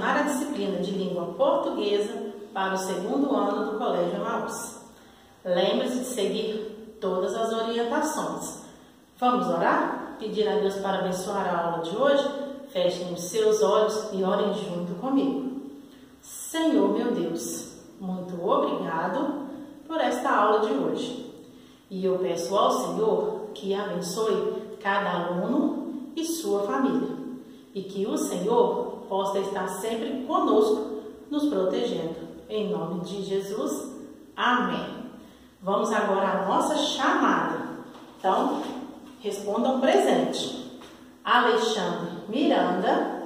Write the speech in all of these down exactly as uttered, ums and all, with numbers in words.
lecionar a disciplina de língua portuguesa para o segundo ano do Colégio Emaús. Lembre-se de seguir todas as orientações. Vamos orar? Pedir a Deus para abençoar a aula de hoje? Fechem os seus olhos e orem junto comigo. Senhor, meu Deus, muito obrigado por esta aula de hoje. E eu peço ao Senhor que abençoe cada aluno e sua família. E que o Senhor possa estar sempre conosco, nos protegendo. Em nome de Jesus, amém. Vamos agora à nossa chamada. Então, respondam presente. Alexandre Miranda,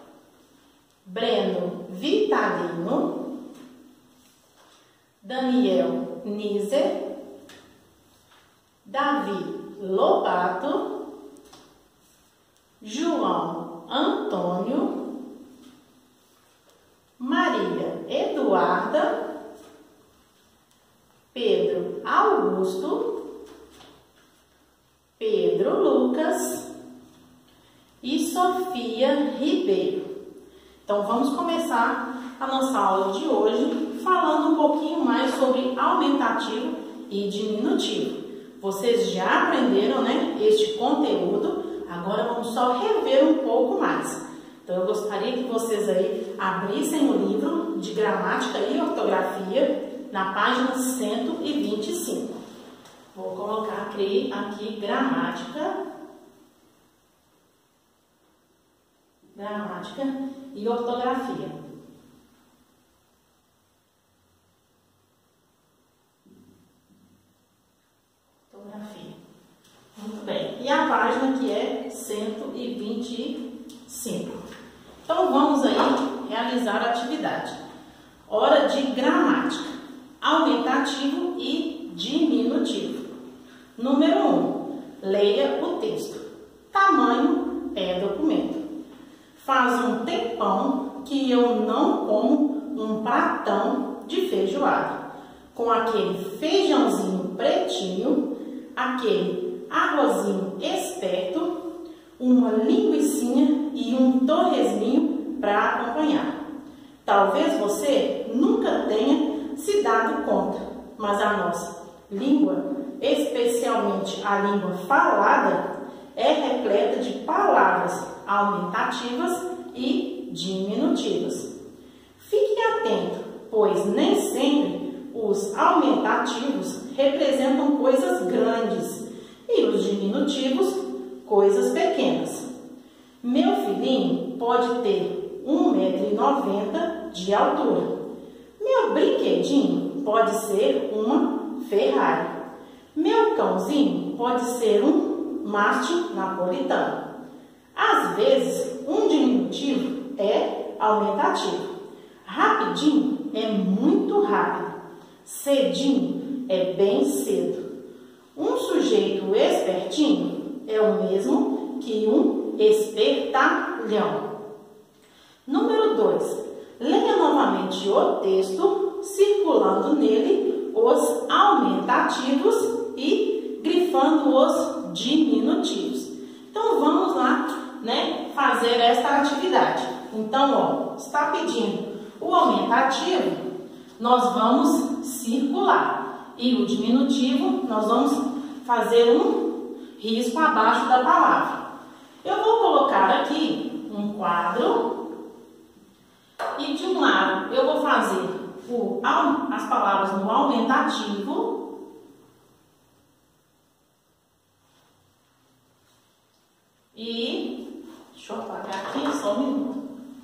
Breno Vitalino, Daniel Nizer, Davi Lobato, João Antônio, Maria Eduarda, Pedro Augusto, Pedro Lucas e Sofia Ribeiro. Então vamos começar a nossa aula de hoje falando um pouquinho mais sobre aumentativo e diminutivo. Vocês já aprenderam, né, este conteúdo, agora vamos só rever um pouco mais. Então eu gostaria que vocês aí abrissem o livro de gramática e ortografia na página cento e vinte e cinco. Vou colocar aqui, aqui gramática, gramática e ortografia. Ortografia. Muito bem. E a página que é cento e vinte e cinco. Então vamos aí realizar a atividade. Hora de gramática, aumentativo e diminutivo. Número um, leia o texto. Tamanho é documento. Faz um tempão que eu não como um pratão de feijoada, com aquele feijãozinho pretinho, aquele arrozinho esperto, uma linguicinha e um torresminho para acompanhar. Talvez você nunca tenha se dado conta, mas a nossa língua, especialmente a língua falada, é repleta de palavras aumentativas e diminutivas. Fique atento, pois nem sempre os aumentativos representam coisas grandes e os diminutivos, coisas pequenas. Meu filhinho pode ter um metro e noventa de altura. Meu brinquedinho pode ser uma Ferrari. Meu cãozinho pode ser um mastim napolitano. Às vezes, um diminutivo é aumentativo. Rapidinho é muito rápido. Cedinho é bem cedo. Um sujeito espertinho é o mesmo que um espertalhão. Número dois. Leia novamente o texto, circulando nele os aumentativos e grifando os diminutivos. Então vamos lá, né, fazer esta atividade. Então, ó, está pedindo o aumentativo, nós vamos circular. E o diminutivo, nós vamos fazer um risco abaixo da palavra. Eu vou colocar aqui um quadro e de um lado eu vou fazer o, as palavras no aumentativo e deixa eu apagar aqui só um minuto.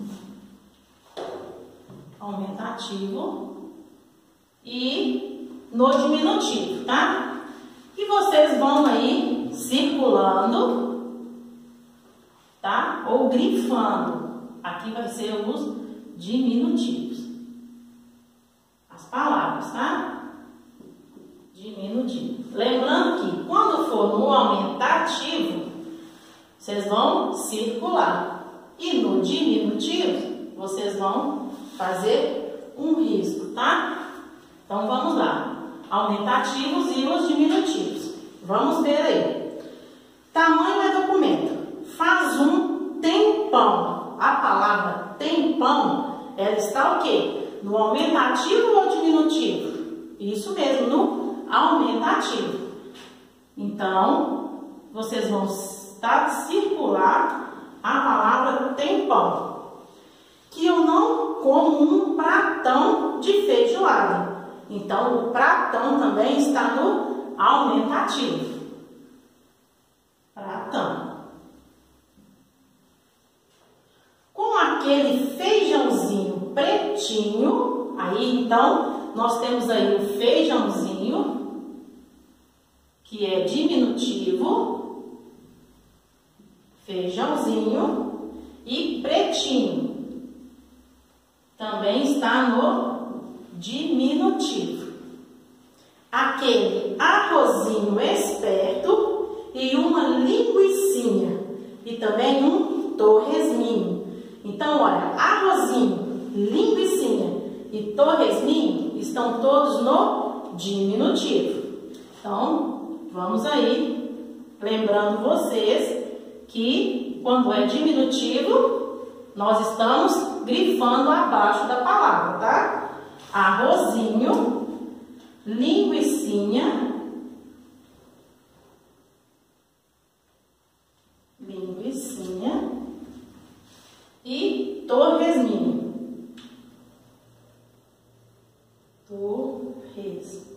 Aumentativo e no diminutivo, tá? E vocês vão aí circulando, tá? Ou grifando. Aqui vai ser os diminutivos. As palavras, tá? Diminutivo. Lembrando que quando for no aumentativo, vocês vão circular. E no diminutivo, vocês vão fazer um risco, tá? Então vamos lá. Aumentativos e os diminutivos. Vamos ver aí. Tamanho é documento. Faz um tempão. A palavra tempão tempão, ela está o quê? No aumentativo ou diminutivo? Isso mesmo, no aumentativo. Então, vocês vão estar circular a palavra tempão. Que eu não como um pratão de feijoada. Então, o pratão também está no aumentativo. Pratão. Com aquele feijãozinho pretinho, aí então, nós temos aí o feijãozinho, que é diminutivo, feijãozinho, e pretinho. Também está no diminutivo. Aquele arrozinho esperto e uma linguicinha. E também um torresminho. Então, olha, arrozinho, linguicinha e torresminho estão todos no diminutivo. Então, vamos aí, lembrando vocês que quando é diminutivo, nós estamos grifando abaixo da palavra, tá? Arrozinho, linguicinha, linguicinha e torresminho. Torresminho.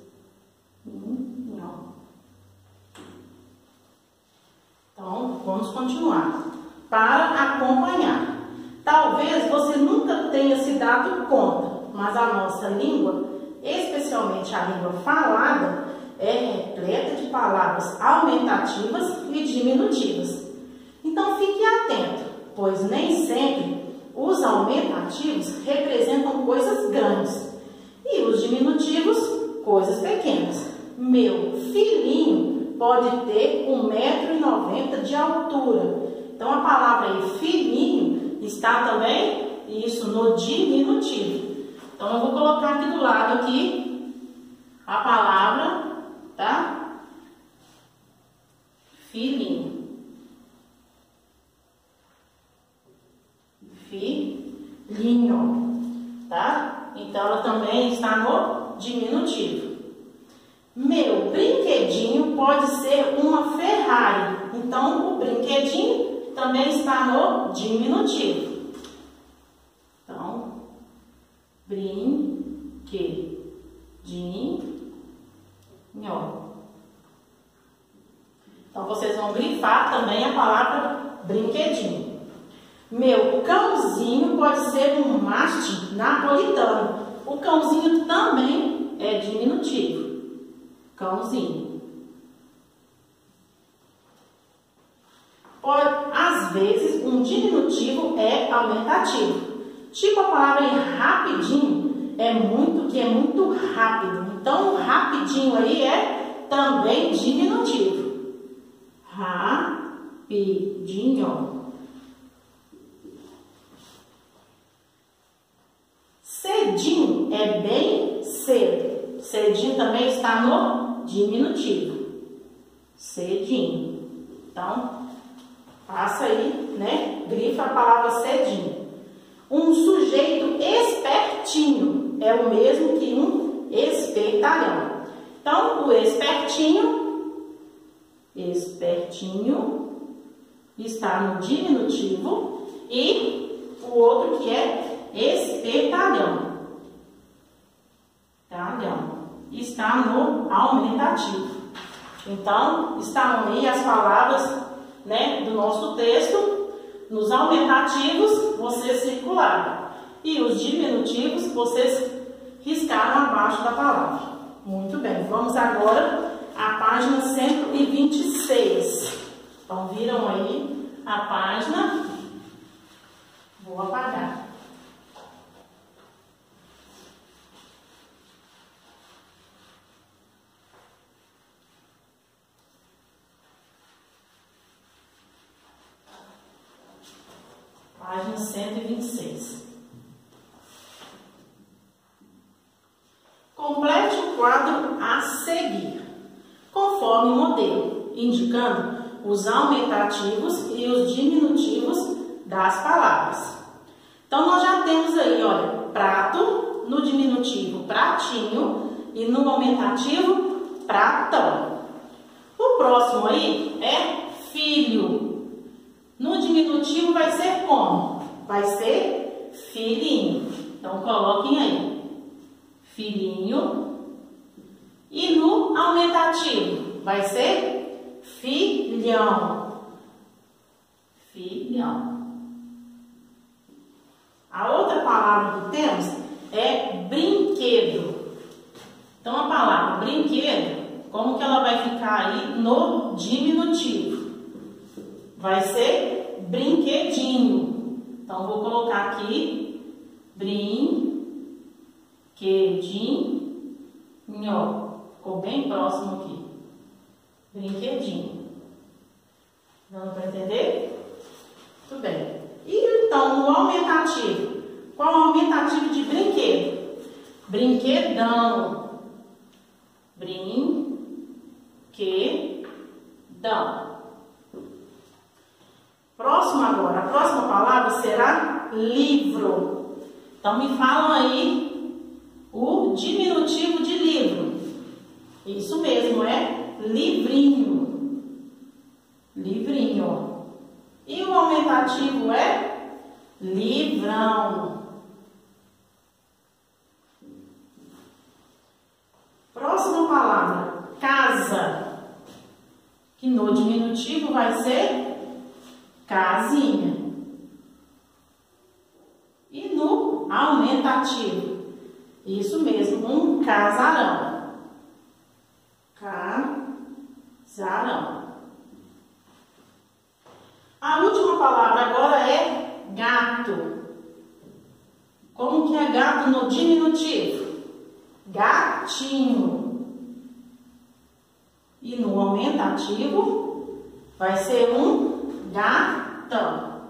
Então, vamos continuar. Para acompanhar. Talvez você nunca tenha se dado conta, mas a nossa língua, especialmente a língua falada, é repleta de palavras aumentativas e diminutivas. Então fique atento, pois nem sempre os aumentativos representam coisas grandes e os diminutivos, coisas pequenas. Meu filhinho pode ter um metro e noventa de altura. Então a palavra aí, filhinho, está também isso no diminutivo. Então eu vou colocar aqui do lado aqui a palavra, tá? Filhinho. Filhinho, tá? Então ela também está no diminutivo. Meu brinquedinho pode ser uma Ferrari. Então o brinquedinho também está no diminutivo. Então, brinquedinho. Então, vocês vão grifar também a palavra brinquedinho. Meu cãozinho pode ser um mastim napolitano. O cãozinho também é diminutivo. Cãozinho. Às vezes, um diminutivo é aumentativo. Tipo a palavra rapidinho, é muito, que é muito rápido. Então, rapidinho aí é também diminutivo. Rapidinho. Cedinho é bem cedo. Cedinho também está no diminutivo. Cedinho. Então, passa aí, né? Grifa a palavra cedinho. Um sujeito espertinho é o mesmo que um espertalhão. Então, o espertinho, espertinho, está no diminutivo e o outro que é espertalhão. Talhão. Está no aumentativo. Então, estão aí as palavras, né, do nosso texto. Nos aumentativos, vocês circularam. E os diminutivos, vocês riscaram abaixo da palavra. Muito bem. Vamos agora à página cento e vinte e seis. Então, viram aí a página. Vou apagar. Página cento e vinte e seis. Complete o quadro a seguir, conforme o modelo, indicando os aumentativos e os diminutivos das palavras. Então, nós já temos aí, olha, prato, no diminutivo, pratinho, e no aumentativo, pratão. O próximo aí é filho. No diminutivo vai ser como? Vai ser filhinho. Então, coloquem aí, filhinho. E no aumentativo, vai ser filhão. Filhão. A outra palavra que temos é brinquedo. Então, a palavra brinquedo, como que ela vai ficar aí no diminutivo? Vai ser brinquedinho. Então, vou colocar aqui brinquedinho. Ficou bem próximo aqui. Brinquedinho. Dando para entender? Muito bem. E então, no aumentativo? Qual é o aumentativo de brinquedo? Brinquedão. Brinquedão. Próximo agora. A próxima palavra será livro. Então, me falam aí o diminutivo de livro. Isso mesmo, é livrinho. Livrinho. E o aumentativo é livrão. Próxima palavra, casa. Que no diminutivo vai ser casinha. E no aumentativo, isso mesmo, um casarão. Casarão. A última palavra agora é gato. Como que é gato no diminutivo? Gatinho. E no aumentativo vai ser um gatão.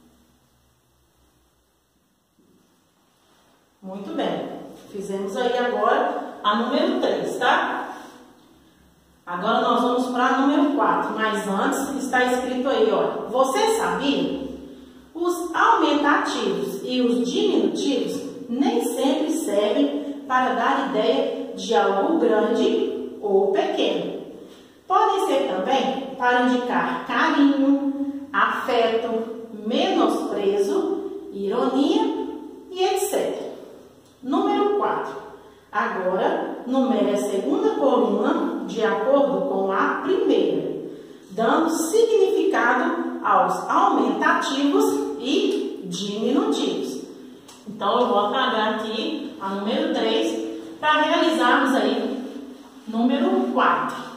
Muito bem. Fizemos aí agora a número três, tá? Agora nós vamos para a número quatro, mas antes está escrito aí, ó. Você sabia? Os aumentativos e os diminutivos nem sempre servem para dar ideia de algo grande ou pequeno. Podem ser também para indicar carinho, afeto, menosprezo, ironia e etcétera. Número quatro. Agora, numere a segunda coluna de acordo com a primeira, dando significado aos aumentativos e diminutivos. Então, eu vou apagar aqui a número três para realizarmos aí número quatro.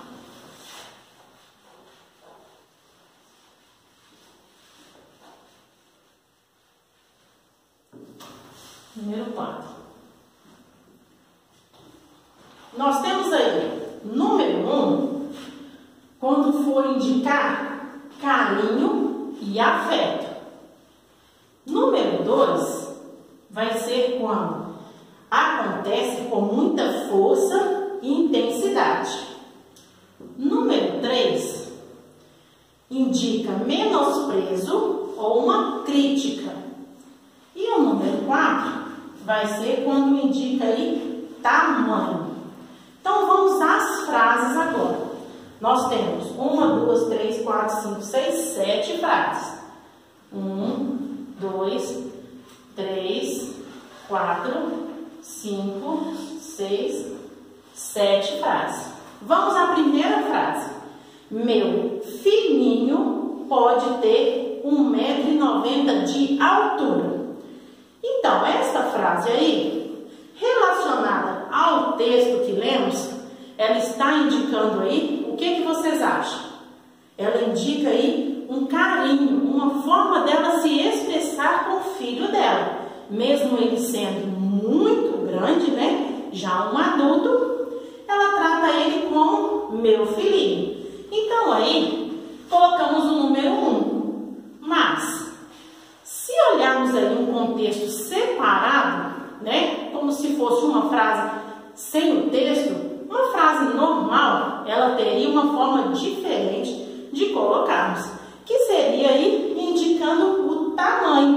Número quatro. Nós temos aí, número um, quando for indicar carinho e afeto. Número dois vai ser quando acontece com muita força e intensidade. Número três indica menosprezo ou uma crítica. E o número quatro vai ser quando indica aí tamanho. Então, vamos às frases agora. Nós temos uma, duas, três, quatro, cinco, seis, sete frases. Um, dois, três, quatro, cinco, seis, sete frases. Vamos à primeira frase. Meu filhinho pode ter um metro e noventa de altura. Então, esta frase aí, relacionada ao texto que lemos, ela está indicando aí, o que que vocês acham? Ela indica aí um carinho, uma forma dela se expressar com o filho dela. Mesmo ele sendo muito grande, né? Já um adulto, ela trata ele como meu filhinho. Então aí, colocamos o número um. Mas, se olharmos aí um contexto separado, né? Como se fosse uma frase sem o texto, uma frase normal, ela teria uma forma diferente de colocarmos, que seria aí indicando o tamanho.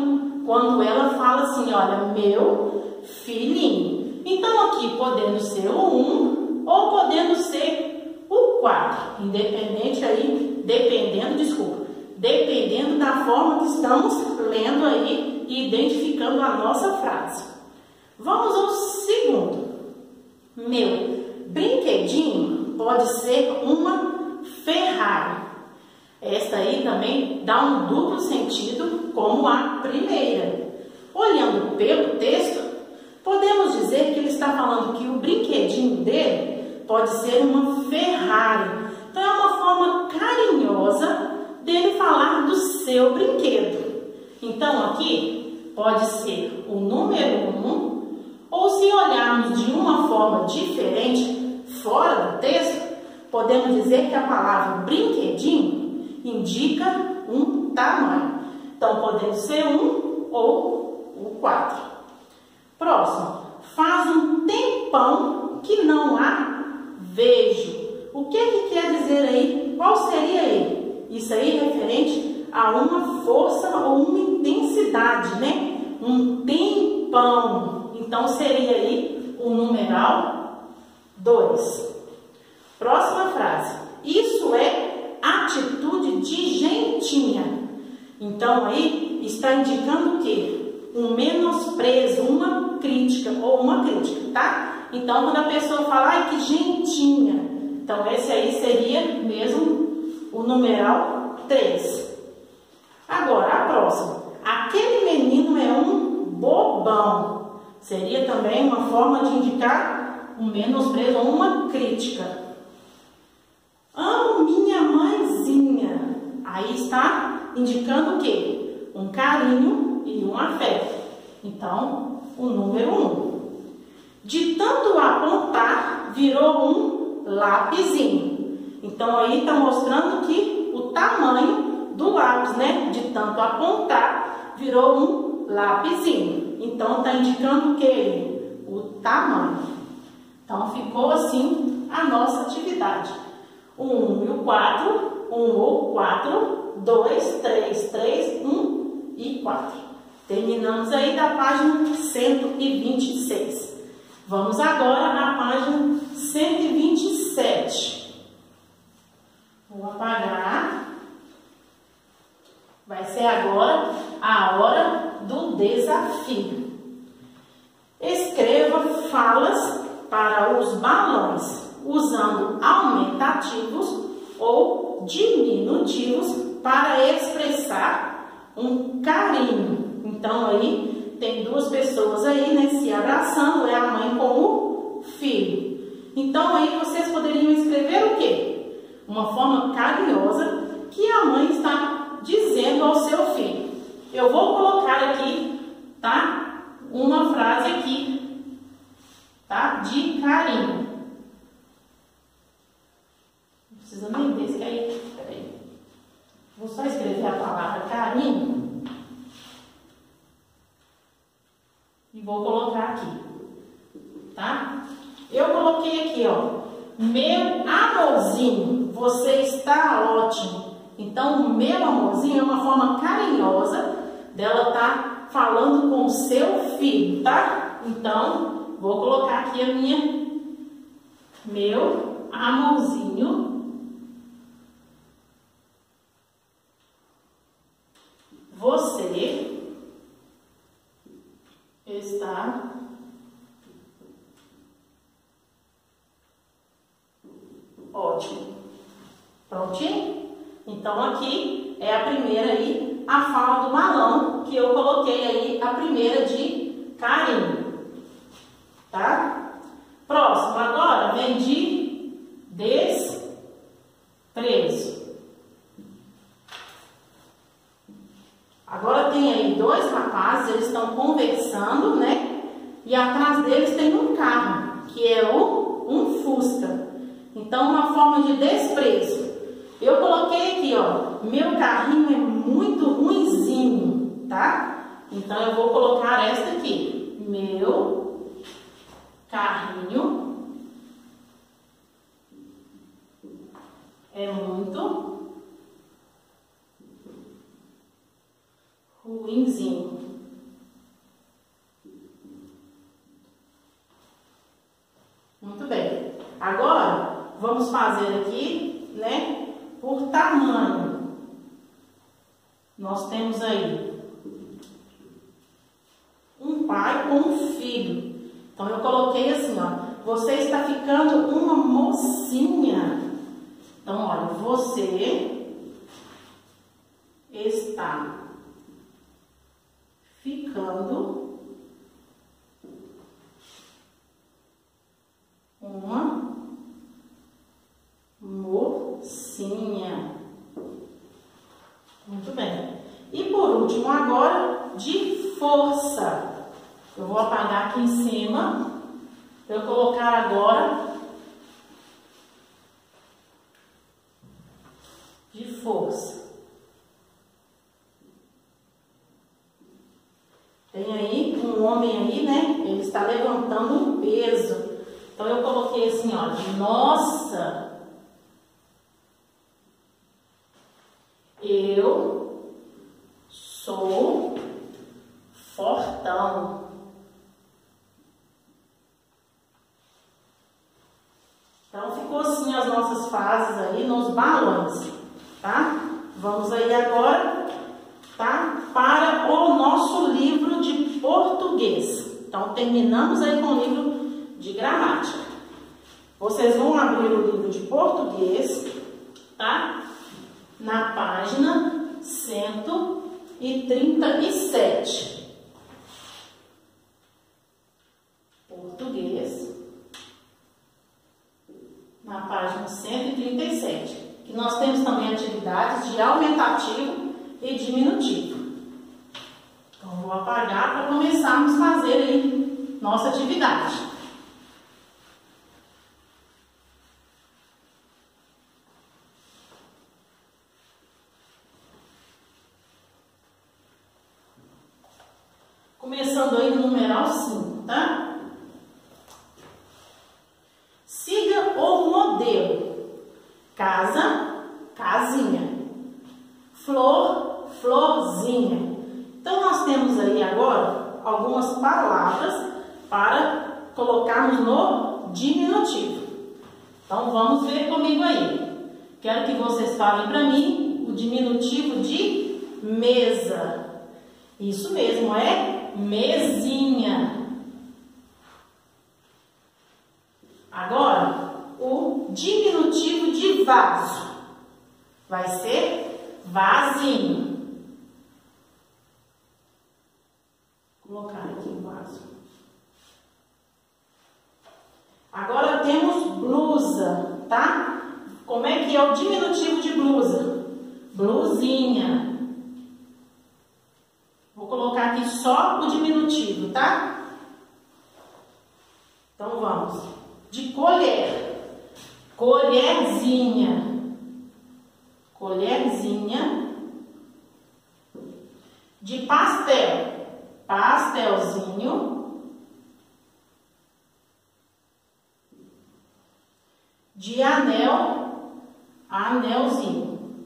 quando ela fala assim, olha, meu filhinho. Então aqui podendo ser o um ou podendo ser o quatro, independente aí, dependendo, desculpa, dependendo da forma que estamos lendo aí e identificando a nossa frase. Vamos ao segundo. Meu brinquedinho pode ser uma Ferrari. Esta aí também dá um duplo sentido como a primeira. Olhando pelo texto, podemos dizer que ele está falando que o brinquedinho dele pode ser uma Ferrari. Então é uma forma carinhosa dele falar do seu brinquedo. Então aqui pode ser o número um, ou se olharmos de uma forma diferente, fora do texto, podemos dizer que a palavra brinquedinho indica um tamanho. Então podemos ser um ou o quatro. Próximo. Faz um tempão que não há vejo. O que que quer dizer aí? Qual seria ele? Isso aí é referente a uma força ou uma intensidade, né? Um tempão. Então seria aí o numeral dois. Próxima frase. Isso é atitude de gentinha. Então aí está indicando o quê? Um menosprezo, uma crítica ou uma crítica, tá? Então quando a pessoa fala, ai que gentinha, então esse aí seria mesmo o numeral três. Agora a próxima. Aquele menino é um bobão. Seria também uma forma de indicar um menosprezo ou uma crítica. Amo minha mãezinha. Aí está indicando o quê? Um carinho e um afeto. Então, o número um. De tanto apontar, virou um lapisinho. Então, aí está mostrando que o tamanho do lápis, né? De tanto apontar, virou um lapisinho. Então, está indicando o quê? O tamanho. Então, ficou assim a nossa atividade. O um e o quatro, um ou quatro, dois, três, três, um e quatro. Terminamos aí da página cento e vinte e seis. Vamos agora à página cento e vinte e sete. Vou apagar. Vai ser agora a hora do desafio. Escreva falas para os balões, usando aumentativos ou diminutivos para expressar um carinho. Então aí tem duas pessoas aí, né, se abraçando, é a mãe com o filho. Então aí vocês poderiam escrever o quê? Uma forma carinhosa que a mãe está dizendo ao seu filho. Eu vou colocar aqui, tá? Uma frase aqui, tá? De carinho. Não precisa nem desse aí. Peraí. Vou só escrever a palavra carinho. E vou colocar aqui, tá? Eu coloquei aqui, ó. Meu amorzinho, você está ótimo. Então, o meu amorzinho é uma forma carinhosa dela tá falando com o seu filho, tá? Então, vou colocar aqui a minha, meu amorzinho, você está ótimo. Prontinho? Então, aqui é a primeira aí, a fala do balão, que eu coloquei aí a primeira de carinho. Tá? Próximo, agora vem de desprezo. Agora tem aí dois rapazes, eles estão conversando, né? E atrás deles tem um carro, que é o, um Fusca. Então, uma forma de desprezo. Eu coloquei aqui, ó, meu carrinho é muito ruinzinho, tá? Então, eu vou colocar esta aqui. Meu carrinho é muito ruinzinho. vamos fazer aqui, né, por tamanho. Nós temos aí um pai com um filho. Então, eu coloquei assim, ó, você está ficando uma mocinha. Então, olha, você está ficando uma mocinha. Muito bem. E por último agora, de força. Eu vou apagar aqui em cima, para eu colocar agora de força. Tem aí um homem aí, né? Ele está levantando um peso. Então eu coloquei assim, ó, nossa, eu sou fortão. Então ficou assim as nossas frases aí nos balões, tá? Vamos aí agora, tá? Para o nosso livro de português. Então terminamos aí com o livro de gramática. Vocês vão abrir o livro de português, tá? Na página cento e trinta e sete. Português. Na página cento e trinta e sete. Que nós temos também atividades de aumentativo e diminutivo. Então, vou apagar para começarmos a fazer aí nossa atividade. Começando aí no numeral cinco, tá? Siga o modelo. Casa, casinha. Flor, florzinha. Então, nós temos aí agora algumas palavras para colocarmos no diminutivo. Então, vamos ver comigo aí. Quero que vocês falem para mim o diminutivo de mesa. Isso mesmo, é mesinha. Agora, o diminutivo de vaso vai ser vasinho. Vou colocar aqui o vaso. Agora temos blusa, tá? Como é que é o diminutivo de blusa? Blusinha. Vou colocar aqui só o diminutivo, tá? Então vamos. De colher. Colherzinha. Colherzinha. De pastel. Pastelzinho. De anel. Anelzinho.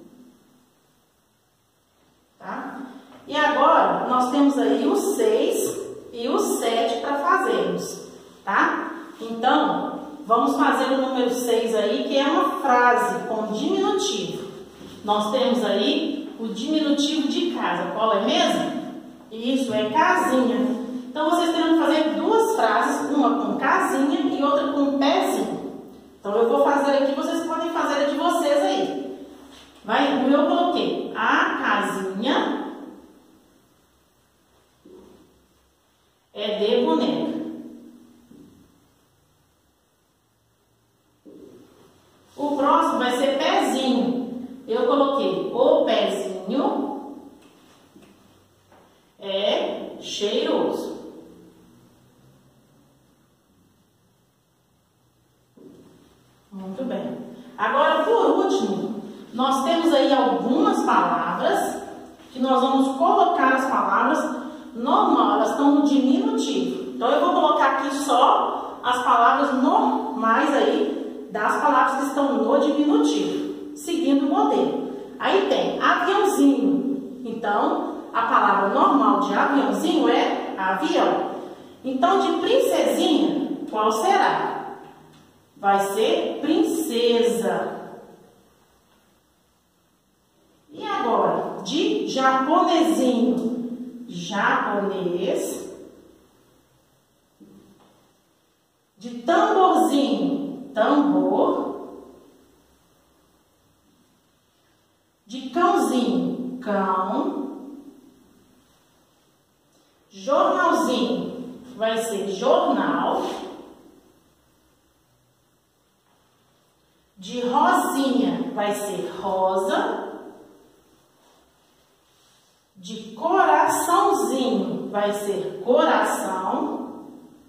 Tá? E agora, nós temos aí o seis e o sete para fazermos, tá? Então, vamos fazer o número seis aí, que é uma frase com diminutivo. Nós temos aí o diminutivo de casa. Qual é mesmo? Isso, é casinha. Então, vocês terão que fazer duas frases, uma com casinha e outra com pezinho. Então, eu vou fazer aqui, vocês podem fazer a de vocês aí. Vai, o meu eu coloquei a casinha é de boneca. O próximo vai ser pezinho. Eu coloquei o pezinho é cheiroso. Muito bem. Agora, por último, nós temos aí algumas palavras que nós vamos colocar as palavras normal, elas estão no diminutivo. Então, eu vou colocar aqui só as palavras normais aí, das palavras que estão no diminutivo, seguindo o modelo. Aí tem aviãozinho. Então, a palavra normal de aviãozinho é avião. Então, de princesinha, qual será? vai ser princesa. E agora, de japonesinho, japonês. De tamborzinho, tambor. De cãozinho, cão. Jornalzinho vai ser jornal. De rosinha vai ser rosa. De coraçãozinho vai ser coração.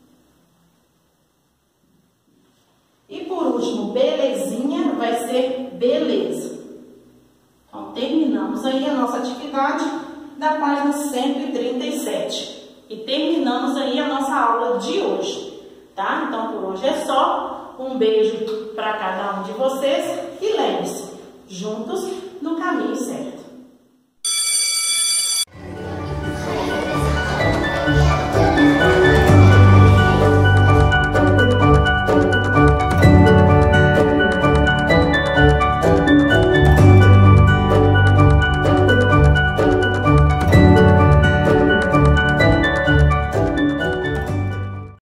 E por último, belezinha vai ser beleza. Então, terminamos aí a nossa atividade da página cento e trinta e sete. E terminamos aí a nossa aula de hoje, tá? Então, por hoje é só. Um beijo para cada um de vocês e lembre-se, juntos no caminho certo.